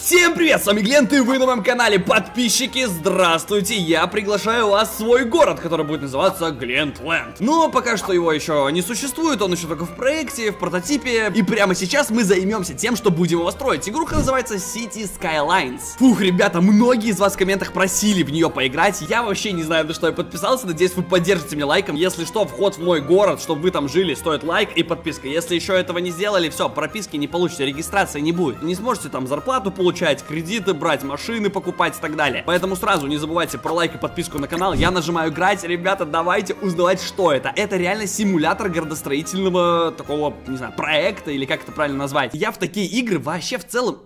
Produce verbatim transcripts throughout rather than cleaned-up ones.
Всем привет, с вами Глент, и вы на моем канале. Подписчики, здравствуйте. Я приглашаю вас в свой город, который будет называться Глентленд. Но пока что его еще не существует, он еще только в проекте, в прототипе. И прямо сейчас мы займемся тем, что будем его строить. Игруха называется City Skylines. Фух, ребята, многие из вас в комментах просили в нее поиграть. Я вообще не знаю, на что я подписался. Надеюсь, вы поддержите меня лайком. Если что, вход в мой город, чтобы вы там жили, стоит лайк и подписка. Если еще этого не сделали, все, прописки не получите, регистрации не будет. Не сможете там зарплату получать, кредиты брать, машины покупать и так далее. Поэтому сразу не забывайте про лайк и подписку на канал. Я нажимаю играть. Ребята, давайте узнавать, что это. Это реально симулятор городостроительного такого, не знаю, проекта, или как это правильно назвать. Я в такие игры вообще в целом...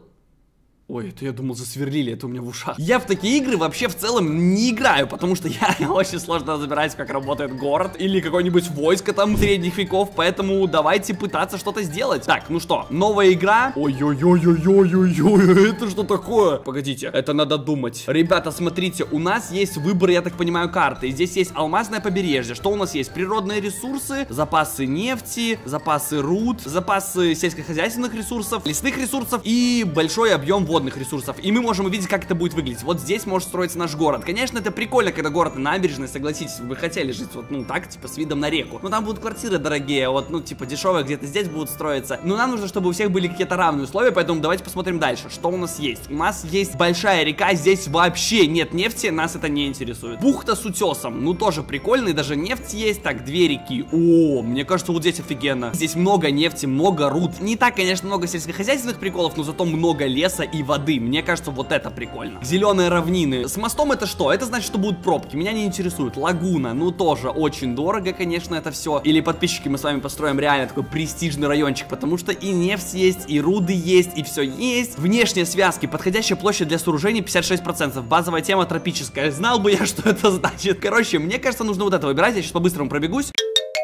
Ой, это я думал, засверлили, это у меня в ушах. Я в такие игры вообще в целом не играю, потому что я очень сложно разбираюсь, как работает город или какое-нибудь войско там средних веков, поэтому давайте пытаться что-то сделать. Так, ну что, новая игра. Ой-ой-ой-ой-ой-ой-ой, это что такое? Погодите, это надо думать. Ребята, смотрите, у нас есть выбор, я так понимаю, карты. Здесь есть алмазное побережье. Что у нас есть? Природные ресурсы, запасы нефти, запасы руд, запасы сельскохозяйственных ресурсов, лесных ресурсов и большой объем воды ресурсов. И мы можем увидеть, как это будет выглядеть. Вот здесь может строиться наш город. Конечно, это прикольно, когда город на набережной, согласитесь, вы хотели жить вот, ну, так, типа, с видом на реку. Но там будут квартиры дорогие, вот, ну, типа, дешевые где-то здесь будут строиться. Но нам нужно, чтобы у всех были какие-то равные условия, поэтому давайте посмотрим дальше, что у нас есть. У нас есть большая река, здесь вообще нет нефти, нас это не интересует. Бухта с утесом, ну, тоже прикольный, даже нефть есть. Так, две реки. О, мне кажется, вот здесь офигенно. Здесь много нефти, много руд. Не так, конечно, много сельскохозяйственных приколов, но зато много леса и воды. Мне кажется, вот это прикольно. Зеленые равнины. С мостом это что? Это значит, что будут пробки. Меня не интересует. Лагуна. Ну, тоже очень дорого, конечно, это все. Или, подписчики, мы с вами построим реально такой престижный райончик, потому что и нефть есть, и руды есть, и все есть. Внешние связки. Подходящая площадь для сооружений пятьдесят шесть процентов. Базовая тема тропическая. Знал бы я, что это значит. Короче, мне кажется, нужно вот это выбирать. Я сейчас по-быстрому пробегусь.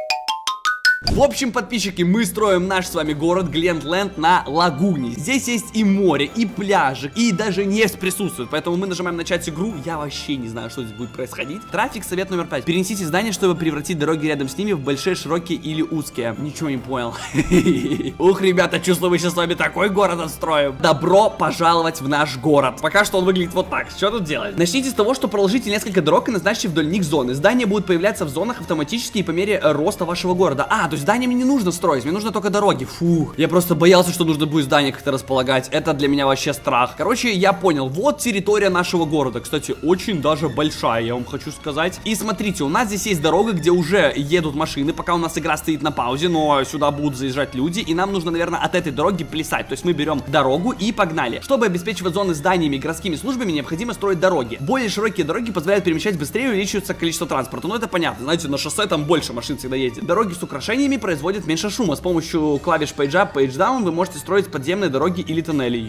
В общем, подписчики, мы строим наш с вами город Глентленд на лагуне. Здесь есть и море, и пляжи, и даже нефть присутствует. Поэтому мы нажимаем начать игру. Я вообще не знаю, что здесь будет происходить. Трафик, совет номер пять. Перенесите здания, чтобы превратить дороги рядом с ними в большие, широкие или узкие. Ничего не понял. Ух, ребята, чувствую, мы сейчас с вами такой город отстроим. Добро пожаловать в наш город. Пока что он выглядит вот так. Что тут делать? Начните с того, что проложите несколько дорог и назначьте вдоль них зоны. Здания будут появляться в зонах автоматически и по мере роста вашего города. А, то есть здания мне не нужно строить, мне нужно только дороги. Фух, я просто боялся, что нужно будет здание как-то располагать. Это для меня вообще страх. Короче, я понял, вот территория нашего города. Кстати, очень даже большая, я вам хочу сказать. И смотрите, у нас здесь есть дорога, где уже едут машины, пока у нас игра стоит на паузе, но сюда будут заезжать люди, и нам нужно, наверное, от этой дороги плясать. То есть мы берем дорогу и погнали. Чтобы обеспечивать зоны зданиями и городскими службами, необходимо строить дороги. Более широкие дороги позволяют перемещать быстрее и увеличивается количество транспорта. Ну это понятно, знаете, на шоссе там больше машин всегда едет. Дороги с украшениями производят меньше шума. С помощью клавиш Page Up, Page Down вы можете строить подземные дороги или тоннели.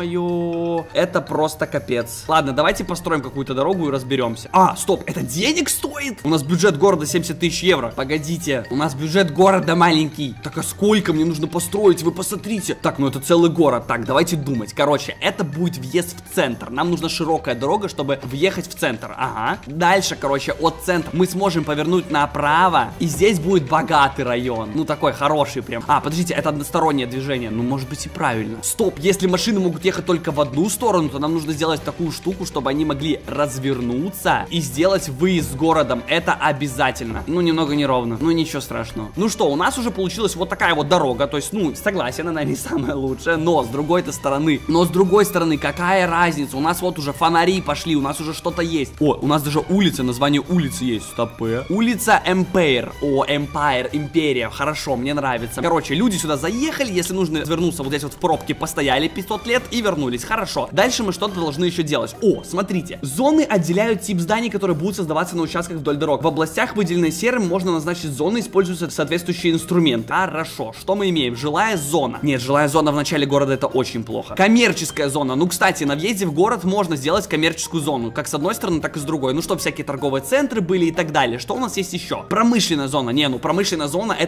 Ё-моё, это просто капец. Ладно, давайте построим какую-то дорогу и разберемся. А, стоп, это денег стоит? У нас бюджет города семьдесят тысяч евро. Погодите, у нас бюджет города маленький. Так а сколько мне нужно построить? Вы посмотрите. Так, ну это целый город. Так, давайте думать. Короче, это будет въезд в центр. Нам нужна широкая дорога, чтобы въехать в центр. Ага. Дальше, короче, от центра мы сможем повернуть направо, и здесь будет богатый район. Ну, такой хороший прям. А, подождите, это одностороннее движение. Ну, может быть и правильно. Стоп, если машины могут ехать только в одну сторону, то нам нужно сделать такую штуку, чтобы они могли развернуться и сделать выезд с городом. Это обязательно. Ну, немного неровно. Ну, ничего страшного. Ну что, у нас уже получилась вот такая вот дорога. То есть, ну, согласен, она не самая лучшая. Но с другой-то стороны. Но с другой стороны, какая разница? У нас вот уже фонари пошли, у нас уже что-то есть. О, у нас даже улица, название улицы есть. Стопэ. Улица Empire. О, Empire, Империя. Хорошо, мне нравится. Короче, люди сюда заехали, если нужно вернуться вот здесь вот в пробке, постояли пятьсот лет и вернулись. Хорошо. Дальше мы что-то должны еще делать. О, смотрите. Зоны отделяют тип зданий, которые будут создаваться на участках вдоль дорог. В областях, выделенные серым, можно назначить зоны, используются соответствующие инструменты. Хорошо. Что мы имеем? Жилая зона. Нет, жилая зона в начале города это очень плохо. Коммерческая зона. Ну, кстати, на въезде в город можно сделать коммерческую зону. Как с одной стороны, так и с другой. Ну, чтобы всякие торговые центры были и так далее. Что у нас есть еще? Промышленная зона. Не, ну промышленная зона это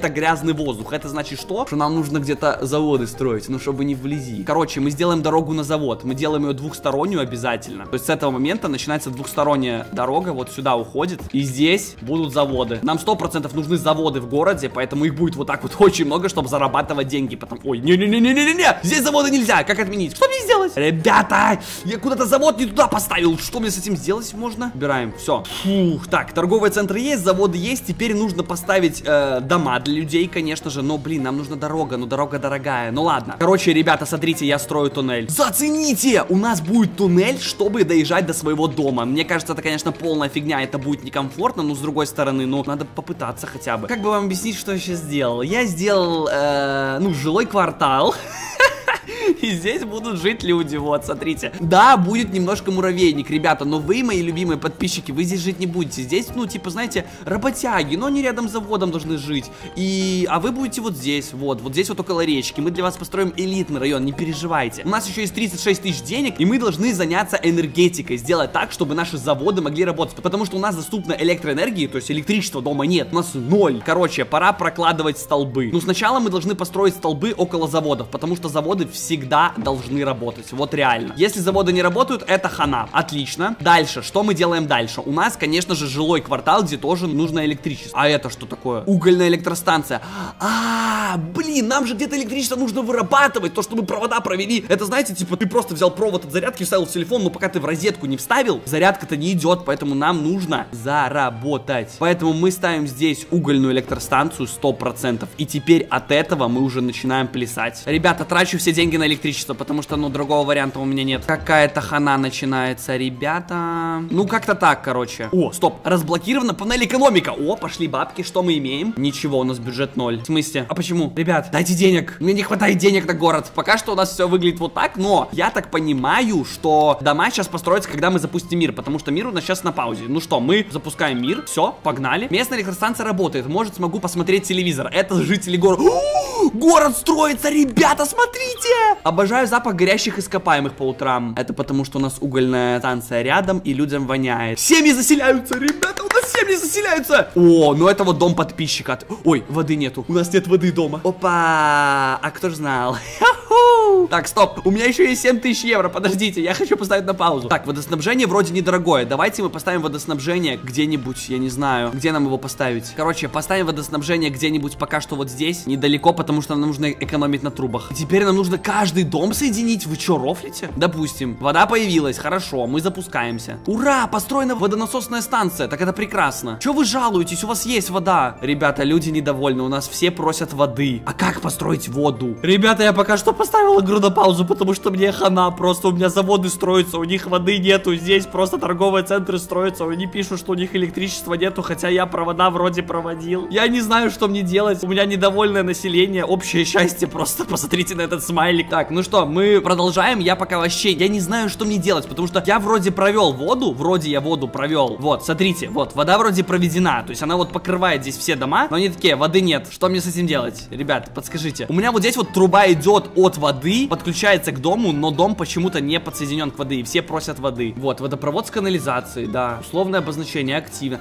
это грязный воздух. Это значит что? Что нам нужно где-то заводы строить, ну чтобы не вблизи. Короче, мы сделаем дорогу на завод. Мы делаем ее двухстороннюю обязательно. То есть с этого момента начинается двухсторонняя дорога, вот сюда уходит. И здесь будут заводы. Нам сто процентов нужны заводы в городе, поэтому их будет вот так вот очень много, чтобы зарабатывать деньги. Потом, ой, не-не-не-не-не-не, здесь заводы нельзя. Как отменить? Что мне сделать? Ребята, я куда-то завод не туда поставил. Что мне с этим сделать можно? Убираем, все. Фух, так, торговые центры есть, заводы есть. Теперь нужно поставить э, дома для людей, конечно же. Но, блин, нам нужна дорога, но дорога дорогая. Ну ладно. Короче, ребята, смотрите, я строю туннель. Зацените! У нас будет туннель, чтобы доезжать до своего дома. Мне кажется, это, конечно, полная фигня. Это будет некомфортно, но с другой стороны, ну, надо попытаться хотя бы. Как бы вам объяснить, что я сейчас сделал? Я сделал, э, ну, жилой квартал. И здесь будут жить люди, вот, смотрите. Да, будет немножко муравейник, ребята, но вы, мои любимые подписчики, вы здесь жить не будете. Здесь, ну, типа, знаете, работяги, но они рядом с заводом должны жить. И, а вы будете вот здесь, вот, вот здесь вот около речки. Мы для вас построим элитный район, не переживайте. У нас еще есть тридцать шесть тысяч денег, и мы должны заняться энергетикой, сделать так, чтобы наши заводы могли работать. Потому что у нас доступно электроэнергии, то есть электричества дома нет, у нас ноль. Короче, пора прокладывать столбы. Ну, сначала мы должны построить столбы около заводов, потому что заводы всегда должны работать, вот реально. Если заводы не работают, это хана. Отлично. Дальше, что мы делаем дальше? У нас, конечно же, жилой квартал, где тоже нужно электричество. А это что такое? Угольная электростанция. А, блин, нам же где-то электричество нужно вырабатывать, то, что мы провода провели. Это, знаете, типа, ты просто взял провод от зарядки, вставил в телефон, но пока ты в розетку не вставил, зарядка-то не идет, поэтому нам нужно заработать. Поэтому мы ставим здесь угольную электростанцию сто процентов. И теперь от этого мы уже начинаем плясать. Ребята, трачу все деньги на электричество, потому что, ну, другого варианта у меня нет. Какая-то хана начинается, ребята. Ну, как-то так, короче. О, стоп, разблокирована панель экономика. О, пошли бабки, что мы имеем? Ничего, у нас бюджет ноль. В смысле? А почему? Ребят, дайте денег. Мне не хватает денег на город. Пока что у нас все выглядит вот так, но я так понимаю, что дома сейчас построятся, когда мы запустим мир, потому что мир у нас сейчас на паузе. Ну что, мы запускаем мир, все, погнали. Местная электростанция работает, может, смогу посмотреть телевизор. Это жители города. Город строится, ребята, смотрите! Обожаю запах горящих ископаемых по утрам. Это потому, что у нас угольная станция рядом и людям воняет. Семьи заселяются, ребята, у нас семьи заселяются. О, ну это вот дом подписчика. Ой, воды нету, у нас нет воды дома. Опа, а кто ж знал? Так, стоп, у меня еще есть семь тысяч евро, подождите, я хочу поставить на паузу. Так, водоснабжение вроде недорогое. Давайте мы поставим водоснабжение где-нибудь, я не знаю, где нам его поставить. Короче, поставим водоснабжение где-нибудь пока что вот здесь, недалеко, потому что нам нужно экономить на трубах. Теперь нам нужно каждый дом соединить. Вы что, рофлите? Допустим, вода появилась, хорошо, мы запускаемся. Ура, построена водонасосная станция, так это прекрасно. Че вы жалуетесь, у вас есть вода? Ребята, люди недовольны, у нас все просят воды. А как построить воду? Ребята, я пока что поставил игру на паузу, потому что мне хана, просто у меня заводы строятся, у них воды нету, здесь просто торговые центры строятся, они пишут, что у них электричества нету, хотя я провода вроде проводил. Я не знаю, что мне делать, у меня недовольное население, общее счастье, просто посмотрите на этот смайлик. Так, ну что, мы продолжаем, я пока вообще, я не знаю, что мне делать, потому что я вроде провел воду, вроде я воду провел, вот, смотрите, вот, вода вроде проведена, то есть она вот покрывает здесь все дома, но они такие, воды нет, что мне с этим делать? Ребят, подскажите, у меня вот здесь вот труба идет от воды, подключается к дому, но дом почему-то не подсоединен к воды, и все просят воды. Вот, водопровод с канализацией, да, условное обозначение активно.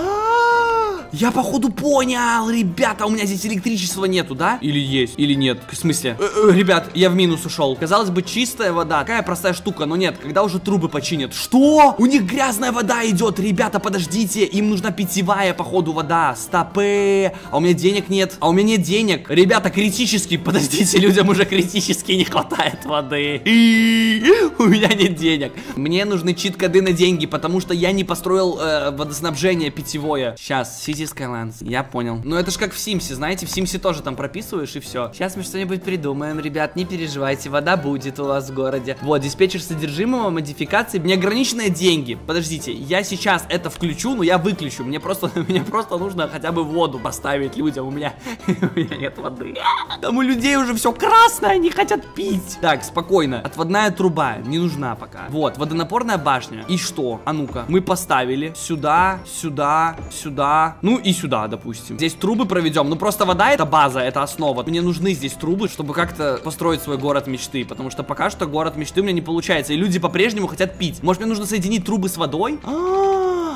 Я походу понял, ребята, у меня здесь электричества нету, да? Или есть, или нет, в смысле? Э -э, ребят, я в минус ушел. Казалось бы, чистая вода, такая простая штука, но нет, когда уже трубы починят. Что? У них грязная вода идет, ребята, подождите, им нужна питьевая, походу, вода. Стопы, а у меня денег нет, а у меня нет денег. Ребята, критически, подождите, людям уже критически не хватает воды. У меня нет денег. Мне нужны чит-коды на деньги, потому что я не построил э, водоснабжение питьевое. Сейчас, City Skylines, я понял. Но это ж как в Симсе, знаете, в Симсе тоже там прописываешь и все. Сейчас мы что-нибудь придумаем, ребят, не переживайте, вода будет у вас в городе. Вот, диспетчер содержимого, модификации, неограниченные деньги. Подождите, я сейчас это включу, но я выключу. Мне просто, мне просто нужно хотя бы воду поставить людям, у меня, у меня нет воды. Там у людей уже все красное, они хотят пить. Так, спокойно, отводная труба не нужна пока. Вот, водонапорная башня. И что? А ну-ка, мы поставили сюда, сюда, сюда. Ну и сюда, допустим. Здесь трубы проведем. Ну просто вода это база, это основа. Мне нужны здесь трубы, чтобы как-то построить свой город мечты. Потому что пока что город мечты у меня не получается. И люди по-прежнему хотят пить. Может, мне нужно соединить трубы с водой? А-а-а!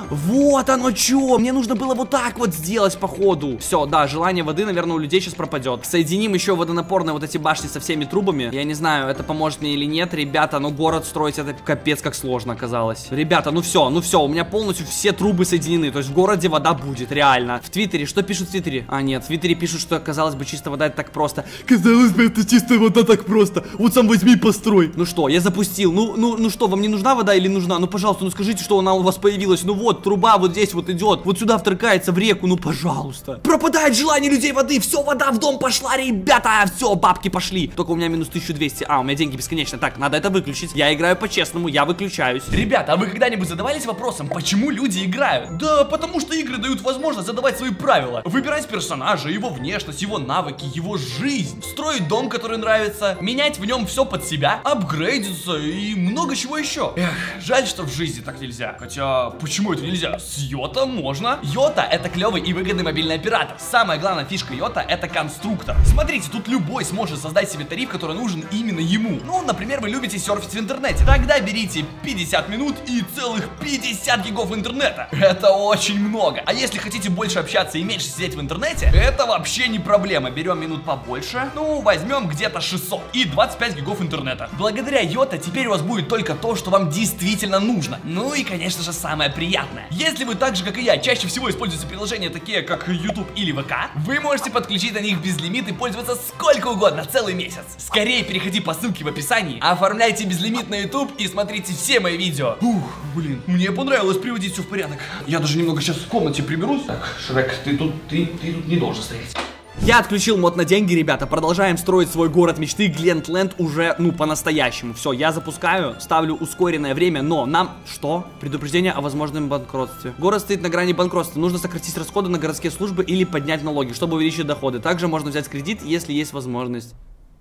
Вот оно чё. Мне нужно было вот так вот сделать, походу. Все, да, желание воды, наверное, у людей сейчас пропадет. Соединим еще водонапорные вот эти башни со всеми трубами. Я не знаю, это поможет мне или нет. Ребята, ну город строить это капец как сложно оказалось. Ребята, ну все, ну все, у меня полностью все трубы соединены. То есть в городе вода будет, реально. В Твиттере, что пишут в Твиттере? А, нет, в Твиттере пишут, что, казалось бы, чистая вода это так просто. Казалось бы, это чистая вода так просто. Вот сам возьми и построй. Ну что, я запустил. Ну, ну, ну что, вам не нужна вода или нужна? Ну, пожалуйста, ну скажите, что она у вас появилась. Ну вот, труба вот здесь вот идет. Вот сюда вторгается в реку, ну пожалуйста. Пропадает желание людей воды. Все, вода в дом пошла, ребята. Все, бабки пошли. Только у меня минус тысяча двести. А, у меня деньги бесконечно. Так, надо это выключить. Я играю по-честному, я выключаюсь. Ребята, а вы когда-нибудь задавались вопросом, почему люди играют? Да, потому что игры дают возможность задавать свои правила. Выбирать персонажа, его внешность, его навыки, его жизнь. Строить дом, который нравится. Менять в нем все под себя. Апгрейдиться и много чего еще. Эх, жаль, что в жизни так нельзя. Хотя, почему это нельзя? С Йота можно. Йота это клевый и выгодный мобильный оператор. Самая главная фишка Йота это конструктор. Смотрите, тут любой сможет создать себе тариф, который нужен именно ему. Ну, например, вы любите серфить в интернете. Тогда берите пятьдесят минут и целых пятьдесят гигов интернета. Это очень много. А если хотите больше общаться и меньше сидеть в интернете, это вообще не проблема. Берем минут побольше. Ну, возьмем где-то шестьсот и двадцать пять гигов интернета. Благодаря Йота теперь у вас будет только то, что вам действительно нужно. Ну и, конечно же, самое приятное. Если вы так же, как и я, чаще всего используете приложения такие, как YouTube или ВК, вы можете подключить на них безлимит и пользоваться сколько угодно, целый месяц. Скорее переходи по ссылке в описании, оформляйте безлимит на YouTube и смотрите все мои видео. Ух, блин, мне понравилось приводить все в порядок. Я даже немного сейчас в комнате приберусь. Так, Шрек, ты тут, ты, ты тут не должен стоять. Я отключил мод на деньги, ребята. Продолжаем строить свой город мечты Глентленд уже, ну, по-настоящему. Все, я запускаю, ставлю ускоренное время, но нам... Что? Предупреждение о возможном банкротстве. Город стоит на грани банкротства. Нужно сократить расходы на городские службы или поднять налоги, чтобы увеличить доходы. Также можно взять кредит, если есть возможность.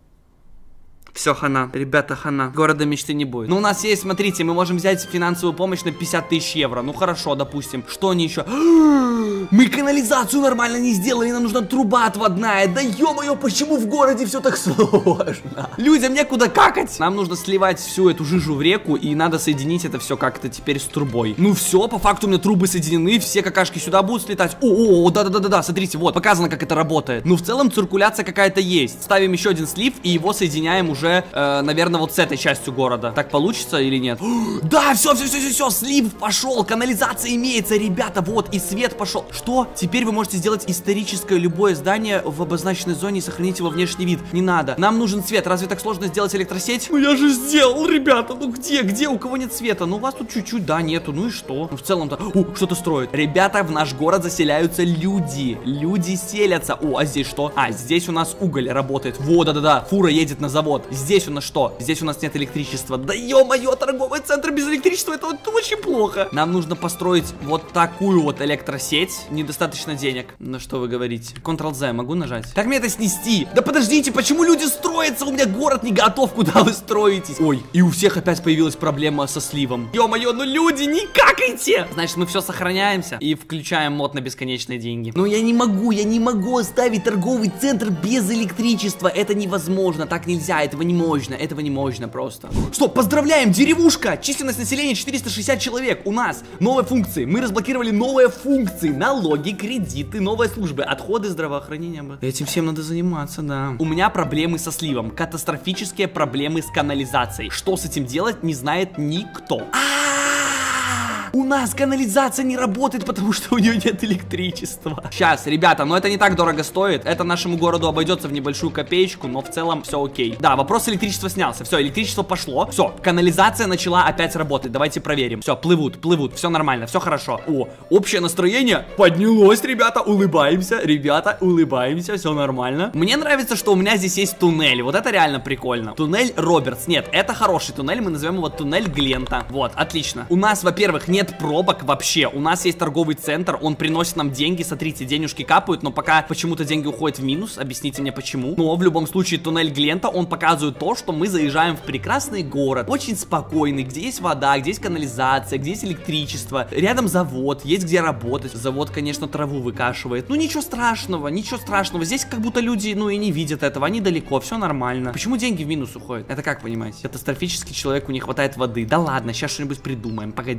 Все, хана. Ребята, хана. Города мечты не будет. Но у нас есть, смотрите, мы можем взять финансовую помощь на пятьдесят тысяч евро. Ну хорошо, допустим. Что они еще? Мы канализацию нормально не сделали, нам нужна труба отводная. Да ё-моё, почему в городе все так сложно? Людям некуда какать. Нам нужно сливать всю эту жижу в реку, и надо соединить это все как-то теперь с трубой. Ну все, по факту у меня трубы соединены, все какашки сюда будут слетать. О-о-о, да-да-да-да, смотрите, вот, показано, как это работает. Ну в целом циркуляция какая-то есть. Ставим еще один слив, и его соединяем уже Уже, э, наверное, вот с этой частью города. Так получится или нет? Да, все, все, все, все, все, слив пошел, канализация имеется, ребята, вот, и свет пошел. Что? Теперь вы можете сделать историческое любое здание в обозначенной зоне и сохранить его внешний вид. Не надо. Нам нужен свет. Разве так сложно сделать электросеть? Ну я же сделал, ребята. Ну где, где, у кого нет света? Ну у вас тут чуть-чуть, да, нету. Ну и что? Ну в целом-то, о, что-то строит. Ребята, в наш город заселяются люди. Люди селятся. О, а здесь что? А, здесь у нас уголь работает. Во, да-да-да, фура едет на завод. Здесь у нас что? Здесь у нас нет электричества. Да ё-моё, торговый центр без электричества, это вот очень плохо. Нам нужно построить вот такую вот электросеть. Недостаточно денег. Ну что вы говорите? контрол-зет могу нажать? Как мне это снести? Да подождите, почему люди строятся? У меня город не готов, куда вы строитесь? Ой, и у всех опять появилась проблема со сливом. Ё-моё, ну люди, не какайте! Значит, мы все сохраняемся и включаем мод на бесконечные деньги. Но я не могу, я не могу оставить торговый центр без электричества. Это невозможно, так нельзя, этого не можно, этого не можно просто. Что, поздравляем, деревушка! Численность населения четыреста шестьдесят человек. У нас новые функции. Мы разблокировали новые функции. Налоги, кредиты, новые службы, отходы, здравоохранения. Этим всем надо заниматься, да. У меня проблемы со сливом. Катастрофические проблемы с канализацией. Что с этим делать, не знает никто. У нас канализация не работает, потому что у нее нет электричества. Сейчас, ребята, но это не так дорого стоит. Это нашему городу обойдется в небольшую копеечку, но в целом все окей. Да, вопрос электричества снялся. Все, электричество пошло. Все, канализация начала опять работать. Давайте проверим. Все, плывут, плывут. Все нормально, все хорошо. О, общее настроение поднялось, ребята. Улыбаемся, ребята, улыбаемся. Все нормально. Мне нравится, что у меня здесь есть туннель. Вот это реально прикольно. Туннель Робертс. Нет, это хороший туннель. Мы назовем его туннель Глента. Вот, отлично. У нас, во-первых, нет Нет пробок вообще. У нас есть торговый центр, он приносит нам деньги. Смотрите, денежки капают, но пока почему-то деньги уходят в минус. Объясните мне почему. Но в любом случае туннель Глента, он показывает то, что мы заезжаем в прекрасный город. Очень спокойный, где есть вода, где есть канализация, где есть электричество. Рядом завод, есть где работать. Завод, конечно, траву выкашивает. Ну ничего страшного, ничего страшного. Здесь как будто люди, ну и не видят этого. Они далеко, все нормально. Почему деньги в минус уходят? Это как понимаете? Катастрофически человеку не хватает воды. Да ладно, сейчас что-нибудь придумаем. Погоди. Все.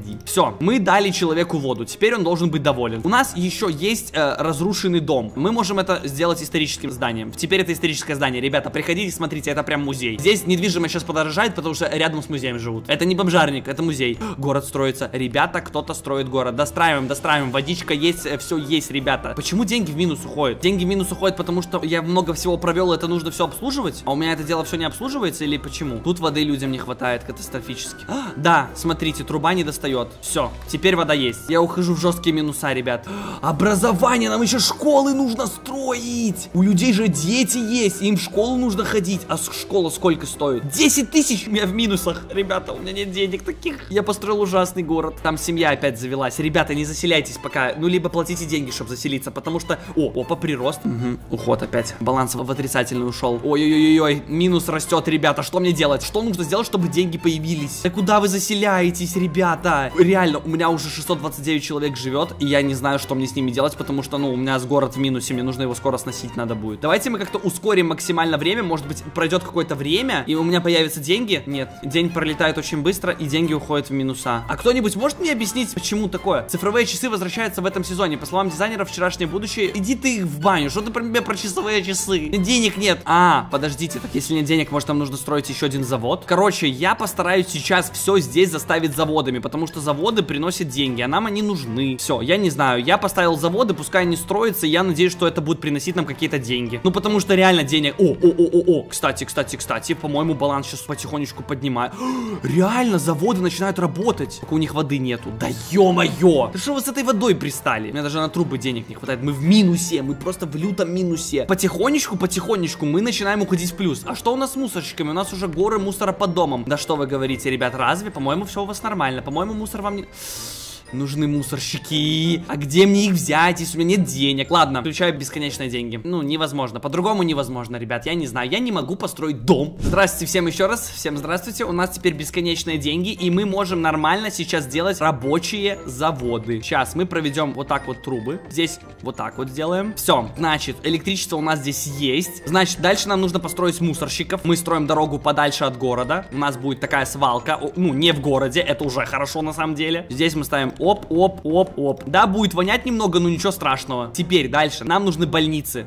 Все, мы дали человеку воду, теперь он должен быть доволен. У нас еще есть э, разрушенный дом. Мы можем это сделать историческим зданием. Теперь это историческое здание. Ребята, приходите, смотрите, это прям музей. Здесь недвижимость сейчас подорожает, потому что рядом с музеем живут. Это не бомжарник, это музей. Город строится. Ребята, кто-то строит город. Достраиваем, достраиваем. Водичка есть, все есть, ребята. Почему деньги в минус уходят? Деньги в минус уходят, потому что я много всего провел, это нужно все обслуживать. А у меня это дело все не обслуживается или почему? Тут воды людям не хватает катастрофически. А, да, смотрите, труба не достает. Все, теперь вода есть. Я ухожу в жесткие минуса, ребят. Образование, нам еще школы нужно строить. У людей же дети есть, им в школу нужно ходить. А школа сколько стоит? десять тысяч у меня в минусах. Ребята, у меня нет денег таких. Я построил ужасный город. Там семья опять завелась. Ребята, не заселяйтесь пока. Ну, либо платите деньги, чтобы заселиться, потому что... О, опа, прирост. Угу. Уход опять. Баланс в отрицательный ушел. Ой-ой-ой-ой, минус растет, ребята. Что мне делать? Что нужно сделать, чтобы деньги появились? Да куда вы заселяетесь, ребята? Реально, у меня уже шестьсот двадцать девять человек живет, и я не знаю, что мне с ними делать, потому что, ну, у меня с город в минусе, мне нужно его скоро сносить надо будет. Давайте мы как-то ускорим максимально время, может быть, пройдет какое-то время, и у меня появятся деньги. Нет, день пролетает очень быстро, и деньги уходят в минуса. А кто-нибудь может мне объяснить, почему такое? Цифровые часы возвращаются в этом сезоне. По словам дизайнеров, вчерашнее будущее. Иди ты в баню, что ты про меня про часовые часы? Денег нет. А, подождите, так если нет денег, может, нам нужно строить еще один завод? Короче, я постараюсь сейчас все здесь заставить заводами, потому что заводы приносят деньги, а нам они нужны. Все, я не знаю, я поставил заводы, пускай они строятся, и я надеюсь, что это будет приносить нам какие-то деньги. Ну, потому что реально денег... О, о, о, о, о, кстати, кстати, кстати, по-моему, баланс сейчас потихонечку поднимает. Реально, заводы начинают работать. Только у них воды нету. Да ё-моё! Да что вы с этой водой пристали? У меня даже на трубы денег не хватает. Мы в минусе, мы просто в лютом минусе. Потихонечку, потихонечку мы начинаем уходить в плюс. А что у нас с мусорщиками? У нас уже горы мусора под домом. Да что вы говорите, ребят, разве? По-моему, все у вас нормально. По-моему, мусор вам не... Нужны мусорщики. А где мне их взять, если у меня нет денег? Ладно, включаю бесконечные деньги. Ну, невозможно. По-другому невозможно, ребят. Я не знаю. Я не могу построить дом. Здравствуйте всем еще раз. Всем здравствуйте. У нас теперь бесконечные деньги, и мы можем нормально сейчас делать рабочие заводы. Сейчас мы проведем вот так вот трубы. Здесь вот так вот сделаем. Все, значит, электричество у нас здесь есть. Значит, дальше нам нужно построить мусорщиков. Мы строим дорогу подальше от города. У нас будет такая свалка. Ну, не в городе. Это уже хорошо на самом деле. Здесь мы ставим оп, оп, оп, оп. Да, будет вонять немного, но ничего страшного. Теперь дальше. Нам нужны больницы.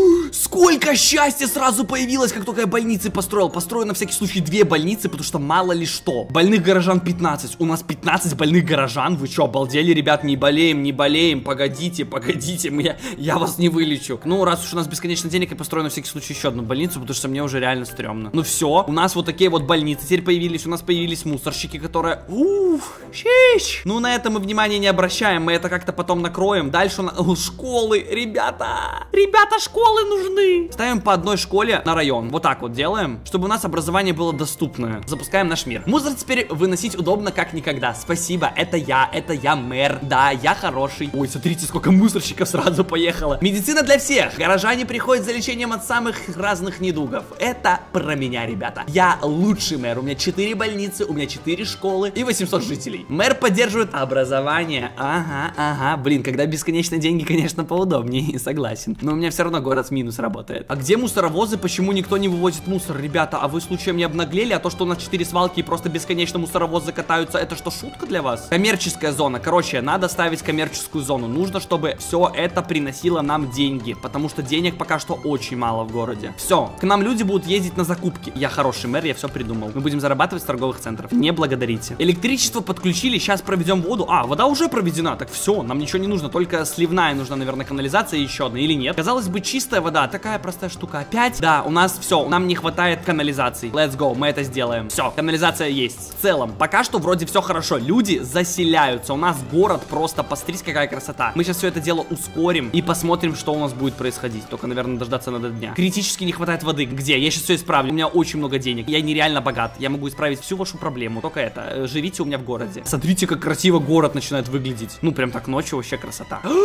Сколько счастья сразу появилось, как только я больницы построил. Построю на всякий случай две больницы, потому что мало ли что. Больных горожан пятнадцать. У нас пятнадцать больных горожан. Вы что, обалдели, ребят? Не болеем, не болеем. Погодите, погодите. Я, я вас не вылечу. Ну, раз уж у нас бесконечно денег, я построю на всякий случай еще одну больницу, потому что мне уже реально стрёмно. Ну все, у нас вот такие вот больницы теперь появились. У нас появились мусорщики, которые... Уф, щищ. Ну, на это мы внимания не обращаем. Мы это как-то потом накроем. Дальше у нас... О, школы, ребята. Ребята, школы нужны. Ставим по одной школе на район. Вот так вот делаем, чтобы у нас образование было доступное. Запускаем наш мир. Мусор теперь выносить удобно как никогда. Спасибо, это я, это я мэр. Да, я хороший. Ой, смотрите, сколько мусорщиков сразу поехало. Медицина для всех. Горожане приходят за лечением от самых разных недугов. Это про меня, ребята. Я лучший мэр. У меня четыре больницы, у меня четыре школы и восемьсот жителей. Мэр поддерживает образование. Ага, ага. Блин, когда бесконечные деньги, конечно, поудобнее, согласен. Но у меня все равно город с минус работает. А где мусоровозы? Почему никто не вывозит мусор, ребята? А вы случаем не обнаглели? А то, что у нас четыре свалки и просто бесконечно мусоровозы катаются, это что, шутка для вас? Коммерческая зона. Короче, надо ставить коммерческую зону. Нужно, чтобы все это приносило нам деньги, потому что денег пока что очень мало в городе. Все, к нам люди будут ездить на закупки. Я хороший мэр, я все придумал. Мы будем зарабатывать с торговых центров. Не благодарите. Электричество подключили, сейчас проведем воду. А, вода уже проведена, так все, нам ничего не нужно, только сливная нужна, наверное, канализация еще одна, или нет? Казалось бы, чистая вода, такая простая штука. Опять? Да, у нас все, нам не хватает канализации. Let's go, мы это сделаем. Все, канализация есть. В целом, пока что вроде все хорошо. Люди заселяются, у нас город просто, посмотрите, какая красота. Мы сейчас все это дело ускорим и посмотрим, что у нас будет происходить. Только, наверное, дождаться надо дня. Критически не хватает воды. Где? Я сейчас все исправлю. У меня очень много денег. Я нереально богат. Я могу исправить всю вашу проблему. Только это, живите у меня в городе. Смотрите, как красиво город начинает выглядеть. Ну, прям так ночью вообще красота.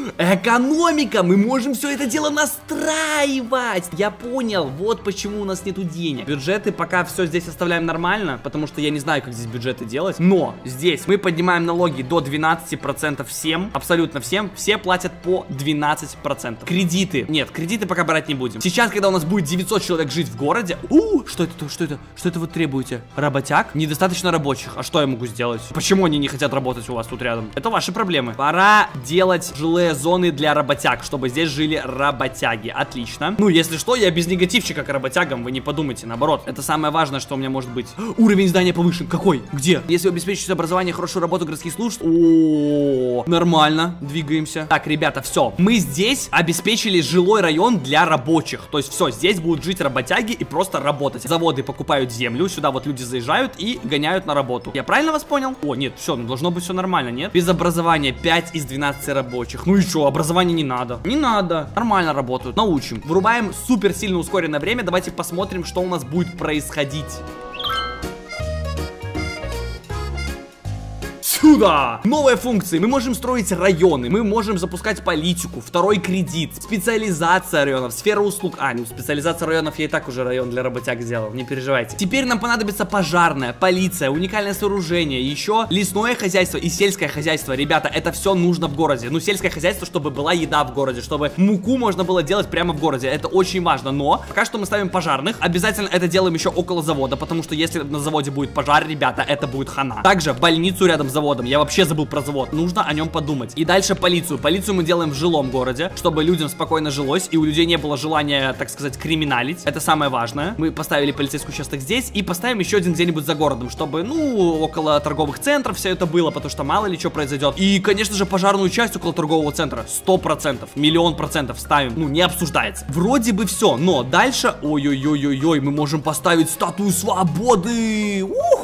Экономика! Мы можем все это дело настраивать! Я понял, вот почему у нас нету денег. Бюджеты пока все здесь оставляем нормально, потому что я не знаю, как здесь бюджеты делать. Но здесь мы поднимаем налоги до двенадцати процентов всем, абсолютно всем. Все платят по двенадцать процентов. Кредиты. Нет, кредиты пока брать не будем. Сейчас, когда у нас будет девятьсот человек жить в городе... У, что это? Что это? Что это вы требуете? Работяг? Недостаточно рабочих. А что я могу сделать? Почему они не хотят работать у вас тут рядом? Это ваши проблемы. Пора делать жилые зоны для работяг, чтобы здесь жили работяги. Отлично. Ну, если что, я без негативчика к работягам, вы не подумайте. Наоборот, это самое важное, что у меня может быть. Уровень здания повышен. Какой? Где? Если обеспечить образование, хорошую работу городских служб... О, нормально. Двигаемся. Так, ребята, все. Мы здесь обеспечили жилой район для рабочих. То есть все, здесь будут жить работяги и просто работать. Заводы покупают землю, сюда вот люди заезжают и гоняют на работу. Я правильно вас понял? О, нет, все, ну должно быть все нормально, нет? Без образования пять из двенадцати рабочих. Ну и что, образование не надо. Не надо. Нормально работают. Научим. Врубаем супер сильно ускоренное время. Давайте посмотрим, что у нас будет происходить. Сюда! Новые функции. Мы можем строить районы, мы можем запускать политику, второй кредит, специализация районов, сфера услуг. А, ну специализация районов я и так уже район для работяг сделал, не переживайте. Теперь нам понадобится пожарная, полиция, уникальное сооружение, еще лесное хозяйство и сельское хозяйство. Ребята, это все нужно в городе. Ну, сельское хозяйство, чтобы была еда в городе, чтобы муку можно было делать прямо в городе. Это очень важно, но пока что мы ставим пожарных. Обязательно это делаем еще около завода, потому что если на заводе будет пожар, ребята, это будет хана. Также больницу рядом с заводом. Я вообще забыл про завод. Нужно о нем подумать. И дальше полицию. Полицию мы делаем в жилом городе, чтобы людям спокойно жилось, и у людей не было желания, так сказать, криминалить. Это самое важное. Мы поставили полицейский участок здесь, и поставим еще один где-нибудь за городом, чтобы, ну, около торговых центров все это было, потому что мало ли что произойдет. И, конечно же, пожарную часть около торгового центра. Сто процентов. Миллион процентов ставим. Ну, не обсуждается. Вроде бы все, но дальше... Ой-ой-ой-ой-ой, мы можем поставить статую свободы.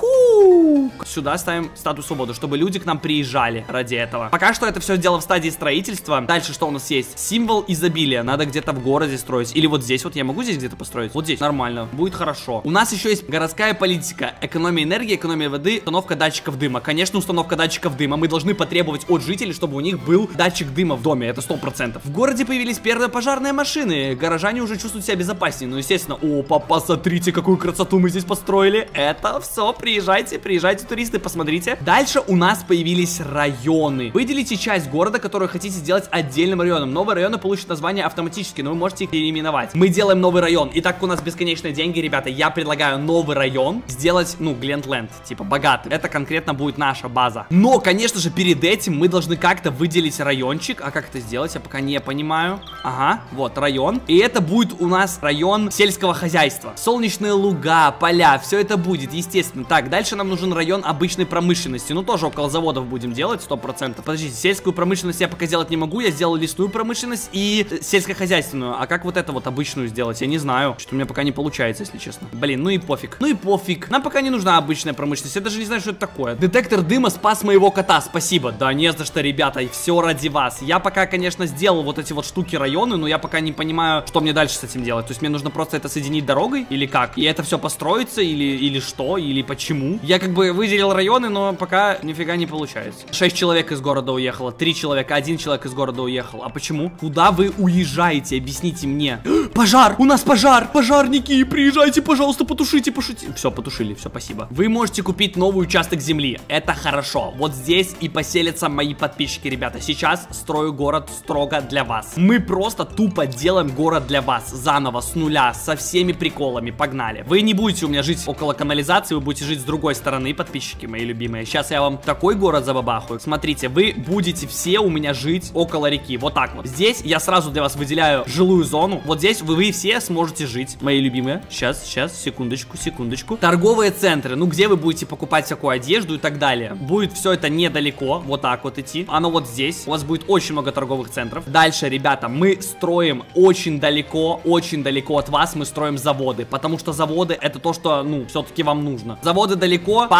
Уху! Сюда ставим статую свободы, чтобы люди к нам приезжали ради этого. Пока что это все дело в стадии строительства. Дальше что у нас есть? Символ изобилия. Надо где-то в городе строить. Или вот здесь вот я могу здесь где-то построить? Вот здесь. Нормально. Будет хорошо. У нас еще есть городская политика. Экономия энергии, экономия воды, установка датчиков дыма. Конечно, установка датчиков дыма. Мы должны потребовать от жителей, чтобы у них был датчик дыма в доме. Это сто процентов. В городе появились первые пожарные машины. Горожане уже чувствуют себя безопаснее. Ну, естественно. О, папа, посмотрите, какую красоту мы здесь построили. Это все. Приезжайте, приезжайте, туристы, посмотрите. Дальше у нас появились районы. Выделите часть города, которую хотите сделать отдельным районом. Новые районы получат название автоматически, но вы можете их переименовать. Мы делаем новый район. И так как у нас бесконечные деньги, ребята, я предлагаю новый район сделать, ну, Глендленд, типа богатый. Это конкретно будет наша база. Но, конечно же, перед этим мы должны как-то выделить райончик. А как это сделать, я пока не понимаю. Ага, вот район. И это будет у нас район сельского хозяйства. Солнечные луга, поля, все это будет, естественно. Так, дальше нам нужен район обычной промышленности. Ну, тоже около заводов будем делать, сто процентов. Подождите, сельскую промышленность я пока сделать не могу. Я сделал лесную промышленность и сельскохозяйственную. А как вот это вот обычную сделать? Я не знаю. Что-то у меня пока не получается, если честно. Блин, ну и пофиг. Ну и пофиг. Нам пока не нужна обычная промышленность. Я даже не знаю, что это такое. Детектор дыма спас моего кота. Спасибо. Да не за что, ребята. И все ради вас. Я пока, конечно, сделал вот эти вот штуки районы, но я пока не понимаю, что мне дальше с этим делать. То есть мне нужно просто это соединить дорогой или как? И это все построится или, или что? Или почему? Я как бы выделил районы, но пока нифига не получается. Шесть человек из города уехало, три человека, один человек из города уехал. А почему? Куда вы уезжаете? Объясните мне. Пожар! У нас пожар! Пожарники, приезжайте, пожалуйста, потушите, пошути. Все, потушили, все, спасибо. Вы можете купить новый участок земли. Это хорошо. Вот здесь и поселятся мои подписчики, ребята. Сейчас строю город строго для вас. Мы просто тупо делаем город для вас. Заново, с нуля, со всеми приколами. Погнали. Вы не будете у меня жить около канализации, вы будете жить с другой стороны, подписчики мои любимые. Сейчас я вам такой город забабахаю. Смотрите, вы будете все у меня жить около реки. Вот так вот. Здесь я сразу для вас выделяю жилую зону. Вот здесь вы, вы все сможете жить, мои любимые. Сейчас, сейчас, секундочку, секундочку. Торговые центры, ну где вы будете покупать всякую одежду и так далее. Будет все это недалеко, вот так вот идти. Оно вот здесь. У вас будет очень много торговых центров. Дальше, ребята, мы строим очень далеко, очень далеко от вас мы строим заводы. Потому что заводы это то, что, ну, все-таки вам нужно. Заводы далеко, пахнут не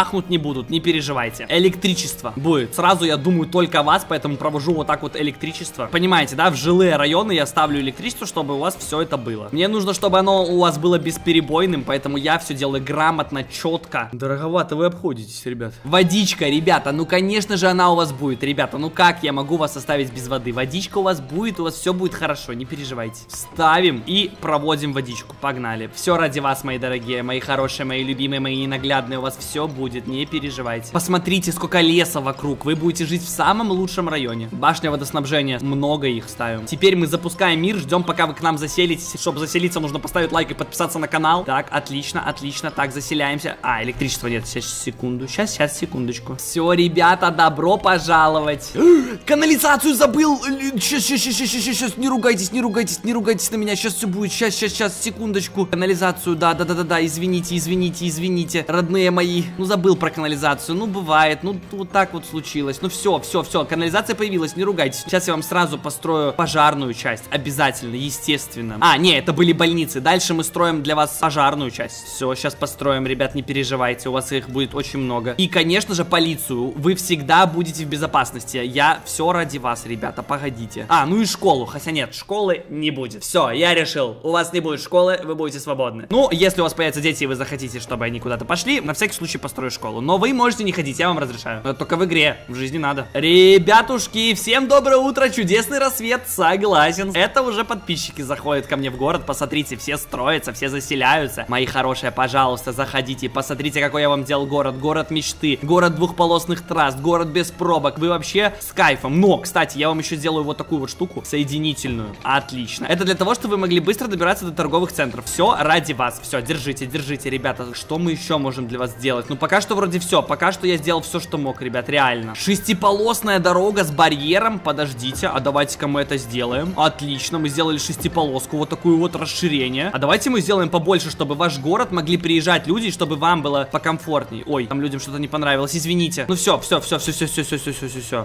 будут, не переживайте. Электричество будет. Сразу я думаю только о вас, поэтому провожу вот так вот электричество. Понимаете, да? В жилые районы я ставлю электричество, чтобы у вас все это было. Мне нужно, чтобы оно у вас было бесперебойным, поэтому я все делаю грамотно, четко. Дороговато вы обходитесь, ребят. Водичка, ребята, ну конечно же она у вас будет, ребята. Ну как я могу вас оставить без воды? Водичка у вас будет, у вас все будет хорошо, не переживайте. Ставим и проводим водичку. Погнали. Все ради вас, мои дорогие, мои хорошие, мои любимые, мои ненаглядные. У вас все будет, не переживайте. Посмотрите, сколько леса вокруг. Вы будете жить в самом лучшем районе. Башня водоснабжения, много их ставим. Теперь мы запускаем мир, ждем, пока вы к нам заселитесь. Чтобы заселиться, нужно поставить лайк и подписаться на канал. Так, отлично, отлично. Так, заселяемся. А, электричества нет. Сейчас, секунду. Сейчас, сейчас, секундочку. Все, ребята, добро пожаловать. Канализацию забыл. Сейчас, сейчас, сейчас, сейчас, сейчас. Не ругайтесь, не ругайтесь, не ругайтесь на меня. Сейчас все будет. Сейчас, сейчас, сейчас, секундочку. Канализацию, да, да, да, да, да. Извините, извините, извините. Родные мои. Ну, забыл про канализацию. Ну, бывает. Ну, вот так вот случилось. Ну, все, все, все. Канализация появилась. Не ругайтесь. Сейчас я вам сразу построю пожарную часть. Обязательно, естественно. А, не, это были больницы. Дальше мы строим для вас пожарную часть. Все, сейчас построим, ребят, не переживайте. У вас их будет очень много. И, конечно же, полицию. Вы всегда будете в безопасности. Я все ради вас, ребята. Погодите. А, ну и школу. Хотя нет, школы не будет. Все, я решил. У вас не будет школы, вы будете свободны. Ну, если у вас появятся дети, и вы захотите, чтобы они куда-то пошли, на всякий случай построю школу. Но вы можете не ходить, я вам разрешаю. Но только в игре, в жизни надо. Ребятушки, всем доброе утро, чудесный рассвет, согласен. Это уже подписчики заходят ко мне в город. Посмотрите, все строятся, все заселяются. Мои хорошие, пожалуйста, заходите. Посмотрите, какой я вам делал город. Город мечты, город двухполосных трасс, город без пробок. Вы вообще с кайфом. Но, кстати, я вам еще сделаю вот такую вот штуку, соединительную. Отлично. Это для того, чтобы вы могли быстро добираться до торговых центров. Все ради вас. Все, держите, держите, ребята. Что мы еще можем для вас сделать? Ну, пока что вроде все. Пока что я сделал все, что мог, ребят, реально. Шестиполосная дорога с барьером. Подождите, а давайте-ка мы это сделаем. Отлично, мы сделали шестиполоску, вот такую вот расширение. А давайте мы сделаем побольше, чтобы в ваш город могли приезжать люди, чтобы вам было покомфортней. Ой, там людям что-то не понравилось, извините. Ну все, все, все, все, все, все, все, все, все, все, все.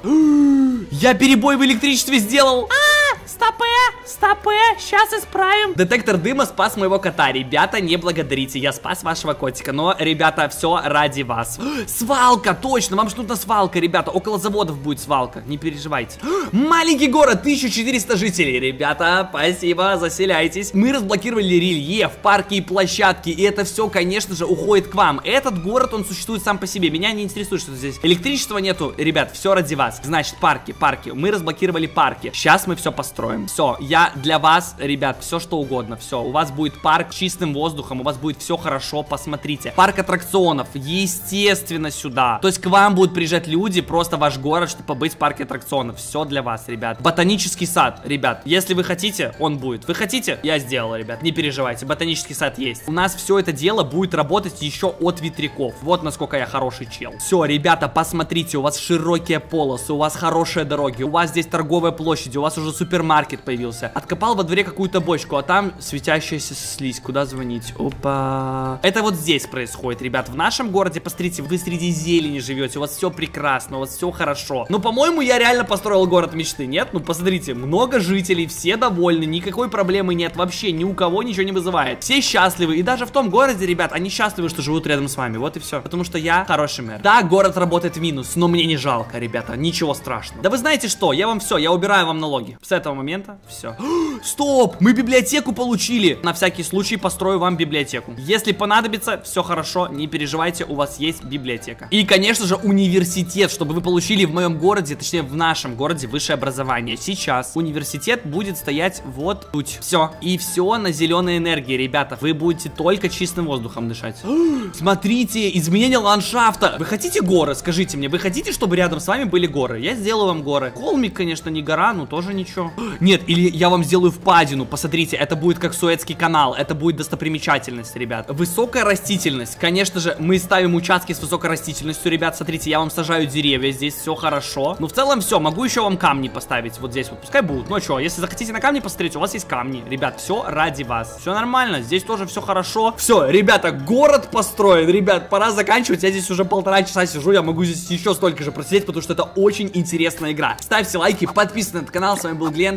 Я перебой в электричестве сделал. А, стопэ, стопэ, сейчас исправим. Детектор дыма спас моего кота. Ребята, не благодарите, я спас вашего котика. Но, ребята, все ради вас. Свалка, точно, вам же нужна свалка, ребята. Около заводов будет свалка, не переживайте. Маленький город, тысяча четыреста жителей. Ребята, спасибо, заселяйтесь. Мы разблокировали рельеф, парки и площадки. И это все, конечно же, уходит к вам. Этот город, он существует сам по себе. Меня не интересует, что здесь электричества нету. Ребят, все ради вас. Значит, парки, парки. Мы разблокировали парки. Сейчас мы все построим. Все, я для вас, ребят, все что угодно. Все, у вас будет парк с чистым воздухом. У вас будет все хорошо, посмотрите. Парк аттракционов, естественно, сюда. То есть к вам будут приезжать люди, просто в ваш город, чтобы побыть в парке аттракционов. Все для вас, ребят. Ботанический сад, ребят. Если вы хотите, он будет. Вы хотите? Я сделал, ребят. Не переживайте. Ботанический сад есть. У нас все это дело будет работать еще от ветряков. Вот насколько я хороший чел. Все, ребята, посмотрите. У вас широкие полосы, у вас хорошие дороги, у вас здесь торговые площади, у вас уже супермаркет появился. Откопал во дворе какую-то бочку, а там светящаяся слизь. Куда звонить? Опа. Это вот здесь происходит, ребят. В нашем городе, посмотрите, вы среди зелени живете. У вас все прекрасно, у вас все хорошо. Ну, по-моему, я реально построил город мечты, нет? Ну, посмотрите, много жителей, все довольны, никакой проблемы нет, вообще ни у кого ничего не вызывает. Все счастливы, и даже в том городе, ребят, они счастливы, что живут рядом с вами, вот и все. Потому что я хороший мэр. Да, город работает в минус, но мне не жалко, ребята, ничего страшного. Да вы знаете что, я вам все, я убираю вам налоги. С этого момента все. Стоп, мы библиотеку получили. На всякий случай построю вам библиотеку. Если понадобится, все хорошо, не переживайте, у вас есть библиотека. И, конечно же, университет, чтобы вы получили в моем городе, точнее, в нашем городе высшее образование. Сейчас университет будет стоять вот тут. Все. И все на зеленой энергии, ребята. Вы будете только чистым воздухом дышать. Смотрите, изменение ландшафта. Вы хотите горы? Скажите мне, вы хотите, чтобы рядом с вами были горы? Я сделаю вам горы. Холмик, конечно, не гора, но тоже ничего. Нет, или я вам сделаю впадину. Посмотрите, это будет как Суэцкий канал. Это будет достопримечательность, ребят. Высокая растительность. Конечно же, мы ставим участки с высокой растительностью, ребят. Смотрите, я вам сажаю деревья. Здесь все хорошо. Ну, в целом все. Могу еще вам камни поставить. Вот здесь вот. Пускай будут. Ну, а что, если захотите на камни посмотреть, у вас есть камни. Ребят, все ради вас. Все нормально. Здесь тоже все хорошо. Все, ребята, город построен. Ребят, пора заканчивать. Я здесь уже полтора часа сижу. Я могу здесь еще столько же просидеть, потому что это очень интересная игра. Ставьте лайки, подписывайтесь на этот канал. С вами был Глент.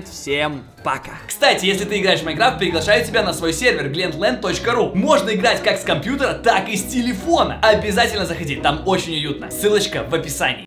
Всем пока. Кстати, если ты играешь в Майнкрафт, приглашаю тебя на свой сервер глентленд точка ру. Можно играть как с компьютера, так и с телефона. Обязательно заходи, там очень уютно. Ссылочка в описании.